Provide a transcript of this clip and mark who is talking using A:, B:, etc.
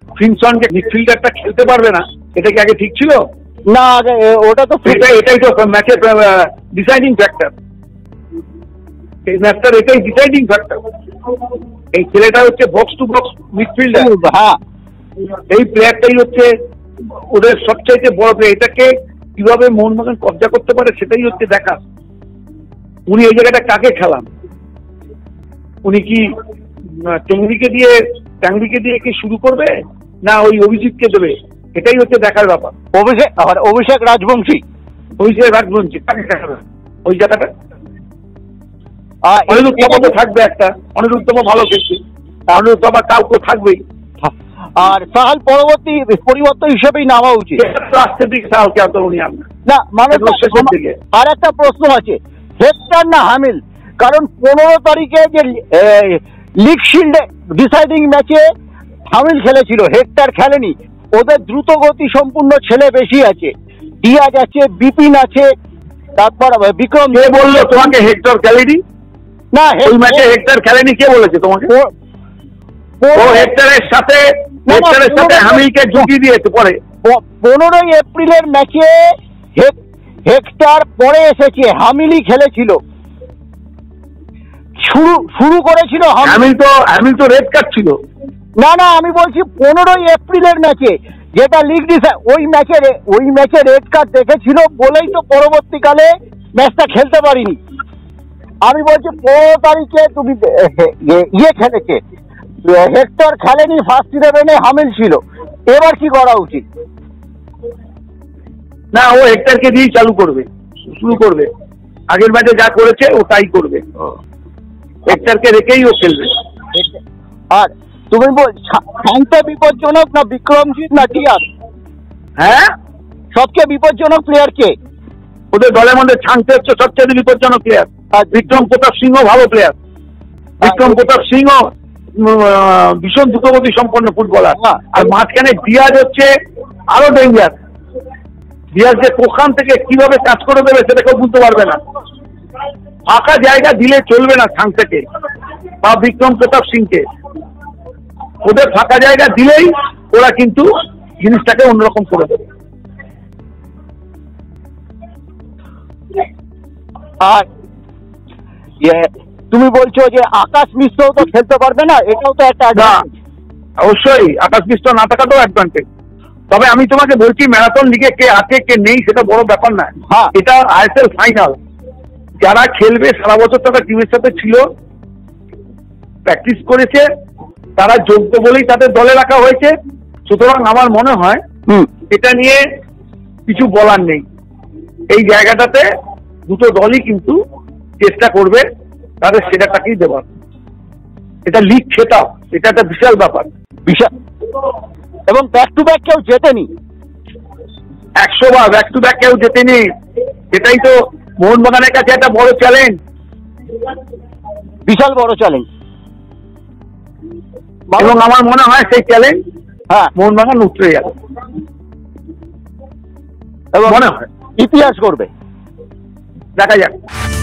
A: ফিনসনকে মিডফিল্ডারটা খেলতে পারবে না, এটা কি আগে ঠিক ছিল?
B: না, আগে ওটা তো
A: এটাই তো ম্যাচের ডিসাইডিং ফ্যাক্টর। এই ম্যাচটার এটাই ডিসাইডিং ফ্যাক্টর। এই ছেলেটা হচ্ছে বক্স টু বক্স মিডফিল্ডার।
B: হ্যাঁ,
A: এই প্লেয়ারটাই হচ্ছে ওদের সবচাইতে বড় প্লেয়ার। এটাকে কিভাবে মোহনবাগান কবজা করতে পারে সেটাই হচ্ছে দেখা। উনি এই জায়গাটা কাকে খেলান? উনি কি ট্যাংরিকে দিয়ে কি শুরু করবে, না ওই অভিজিৎকে দেবে? এটাই হচ্ছে দেখার ব্যাপার।
B: অভিষেক রাজবংশী
A: কাকে দেখাবে ওই জায়গাটা? অনিরুদ্ধ তো থাকবে, একটা অনিরুদ্ধ ভালো খেলছে, অনিরুদ্ধ কাউকে থাকবেই।
B: আর সাহাল পরবর্তী পরিবর্তন হিসেবেই নামা উচিত।
A: লাস্টের দিকে সাহালকে এত উনি আনবে
B: না, মানে
A: শেষের দিকে।
B: আর একটা প্রশ্ন আছে, হেক্টর না হামিল? কারণ 15 তারিখে যে লিগ শিল্ডে ডিসাইডিং ম্যাচে হামিল খেলেছিল, হেক্টর খেলেনি। ওদের দ্রুত গতি সম্পূর্ণ ছেলে বেশি আছে, ডিয়াজ আছে, বিপিন আছে, তারপর বিক্রম।
A: কে বললো তোমাকে হেক্টর খেলেনি?
B: না,
A: ওই ম্যাচে হেক্টর খেলেনি কে বলেছে তোমাকে? ও হেক্টরের সাথে হামিলকে জুটিয়ে দিয়েছে পরে।
B: 15 এপ্রিলের ম্যাচে হেক্টর পরে এসেছে, হামিলই খেলেছিল, শুরু করেছিল
A: হামিল তো রেড কার্ড ছিল।
B: না, আমি বলছি 15 এপ্রিলের ম্যাচে, যেটা লিগ ওই ম্যাচে রেড কার্ড দেখেছিল বলেই তো পরবর্তীকালে ম্যাচটা খেলতে পারিনি। আমি বলছি 15 তারিখে তুমি খেলেছে, হেক্টর খেলেনি, ফার্স্ট 11-এ হামিল ছিল। এবার কি করা উচিত?
A: না, ও হেক্টরকে দিয়েই শুরু করবে। আগের ম্যাচে যা করেছে ও তাই করবে, হেক্টরকে রেখেই ও খেলবে।
B: আর তুমি শান্ত বিপজ্জনক না বিক্রমজিৎ না ডিয়াজ?
A: হ্যাঁ,
B: সবচেয়ে বিপজ্জনক প্লেয়ার কে
A: ওদের দলের মধ্যে? ছাংতে হচ্ছে সবচেয়ে বিপজ্জনক প্লেয়ার। আর বিক্রম প্রতাপ সিংহ ভালো প্লেয়ার। বিক্রম প্রতাপ সিংহ ভীষণ দ্রুতগতি সম্পন্ন ফুটবলার। আর মাঝখানে ডিয়াজ হচ্ছে আরো ডেঞ্জার। ডিয়াজ যে কোখান থেকে কিভাবে কাজ করে দেবে সেটা কেউ বুঝতে পারবে না। ফাঁকা জায়গা দিলে চলবে না ছাং থেকে বা বিক্রম প্রতাপ সিংকে। ওদের ফাঁকা জায়গা দিলেই ওরা কিন্তু জিনিসটাকে অন্যরকম করে দেবে।
B: আর তুমি বলছো যে আকাশ মিশ্রও তো খেলতে পারবে না, এটাও তো একটা।
A: অবশ্যই আকাশ মিশ্র না থাকাটাও অ্যাডভান্টেজ। তবে আমি তোমাকে বলছি, ম্যারাথন লিগে কে আছে কে নেই সেটা বড় ব্যাপার না। এটা আইএসএল ফাইনাল। যারা খেলবে সারা বছর তারা টিমের সাথে ছিল, প্র্যাকটিস করেছে, তারা যোগ্য বলেই তাদের দলে রাখা হয়েছে। সুতরাং আমার মনে হয় এটা নিয়ে কিছু বলার নেই। এই জায়গাটাতে দুটো দলই কিন্তু চেষ্টা করবে তাদের সেটাটাকেই দেওয়ার। এটা লিগ খেতাও, এটা একটা বিশাল ব্যাপার, বিশাল।
B: এবং ব্যাক টু ব্যাক কেউ জেতেনি,
A: 100 বার ব্যাক টু ব্যাক কেউ জেতেনি। এটাই তো মোহনবাগানের কাছে একটা বড় চ্যালেঞ্জ,
B: বিশাল বড় চ্যালেঞ্জ।
A: এবং আমার মনে হয় সেই চ্যালেঞ্জ মোহনবাগান উঠে যাবে এবং মনে হয়
B: ইতিহাস করবে।
A: দেখা যাক।